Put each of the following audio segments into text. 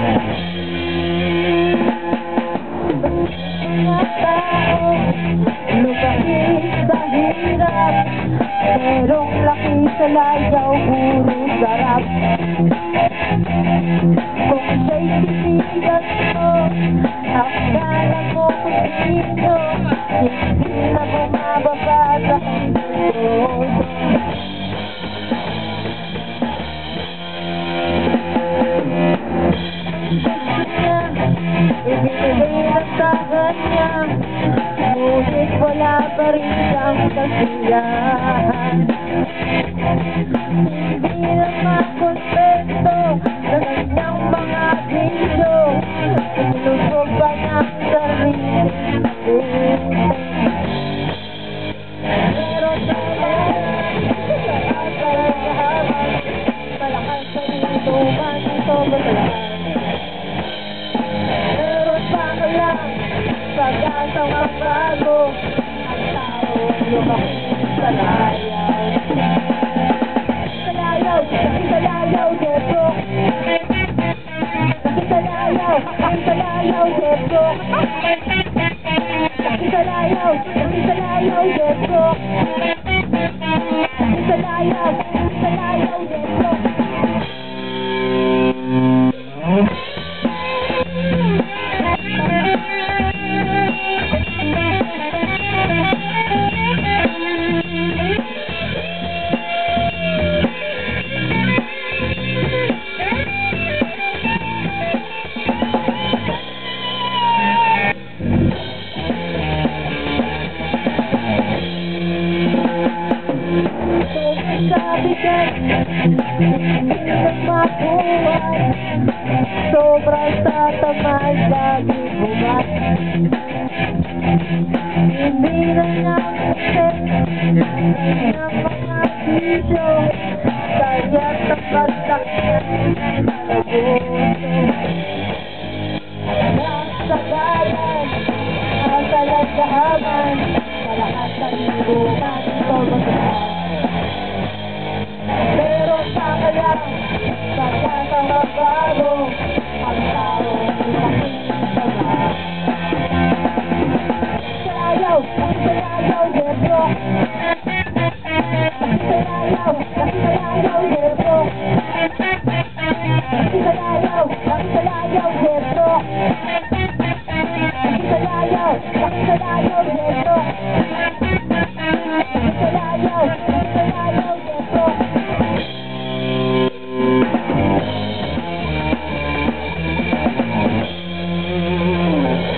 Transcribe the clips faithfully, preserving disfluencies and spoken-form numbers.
Lubahis sa hirap, merong laki sa layaw, puro sarap. Kung siya'y titigan mo, akala mo kung sino, hindi na bumababa sa puso. Ibinigay na sa kanya, ngunit wala pa rin siyang kasiyahan. Hindi na makontento sa kanyang mga video, sinusog pa niyang sarili. Pero malakas sa inuman, ito ba talaga? Pag-asang magbago, ang tao lumaki sa layaw. Sa layaw, laki sa layaw, Jeffro. Laki sa layaw, laki sa layaw, Jeffro. Laki sa layaw, laki sa layaw, Jeffro. Laki sa layaw, laki sa layaw, Jeffro. Sabigan, hindi makuha, sobrang tatamay, lagi bumat. Hindi na namin ng mga video, kaya tapatak sa puso. Sa bayan, ang talagahaman, sa lahat ng ibukan, ito magkakaroon. Pero sa kaya, sa kasa magbago, ang tao lumaki sa lahat. Sa layaw, laki sa layaw, Jeffro. Laki sa layaw, laki sa layaw, Jeffro. Laki sa layaw, laki sa layaw, Jeffro. Laki sa layaw, laki sa layaw, Jeffro. Laki sa layaw, laki sa layaw, Jeffro.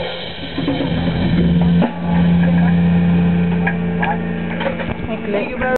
Thank you, bro.